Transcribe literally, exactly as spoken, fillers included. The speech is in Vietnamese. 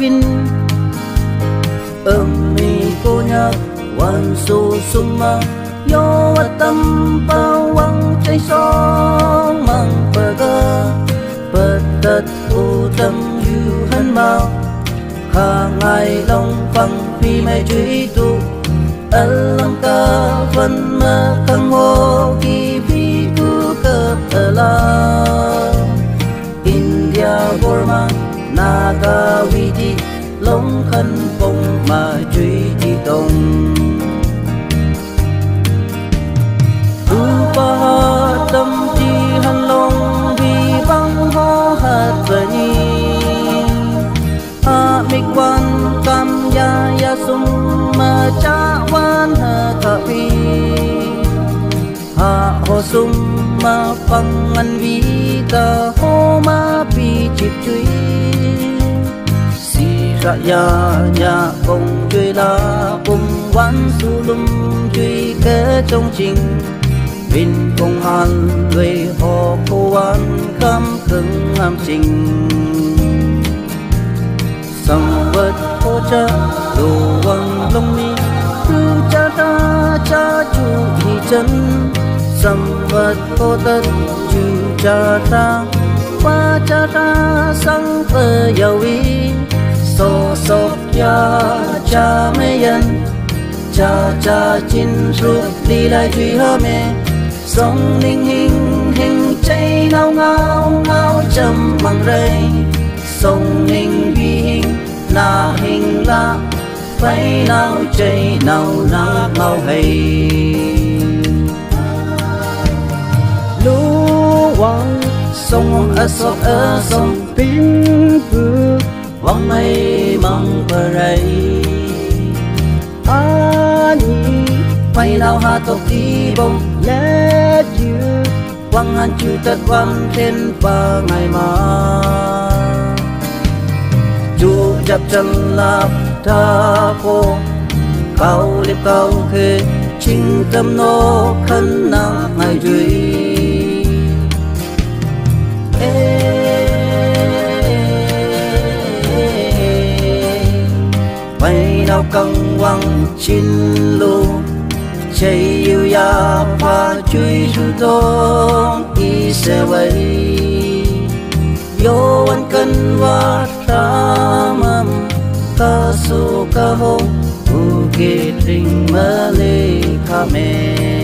vin âm mi cô nhạc wan su suma yo tâm bao quăng trái sóng mang bờ gơ bờ đất u tâm yu hân mau khả ngài long phăng phi mê truy tu alam ka văn mơ khăng hô kỳ phi tu cơ ở la India Burma Naga Vidi long khăn phong mà truy đi tông tu pa tâm chi hân long vì băng ho hạt vani a mi quan cam ya ya sum ma cha wan ha ka pi ha ho sum ma phang an vi ta ho ma pi chip chui si ra ya ya bông chui la bông wan su lum chui ke trong trình vin công an về họ cô an khám cứng am trình sang vật hỗ trợ đồ quăng lông mi cứ cha ta cha chu thì chân sang vật hỗ trợ chu cha ta qua cha ta sang vợ giàu ý so so ya cha mê nhân cha cha chín ruột đi lại truy hơ mê sông ninh hình hình cháy ngao ngao ngao chầm bằng rây sông ninh vi hình là hình la phải nào cháy nào na ngao hay lũ quăng sông ở sông ở sông pin vừa vắng mây mong bờ rây ani phải nào hạ tộc đi bông lẽ chưa quăng ăn chưa tất quăng trên ba ngày mà chú chập chân lạp tha cô cao liệp cao khê chính tâm nô khăn nắng ngày rưỡi phải nào căng quăng chín lô chạy yêu ya pha chui ru tông i se vậy yo an kan wa tamam ka su ka ho u ke ring male kha me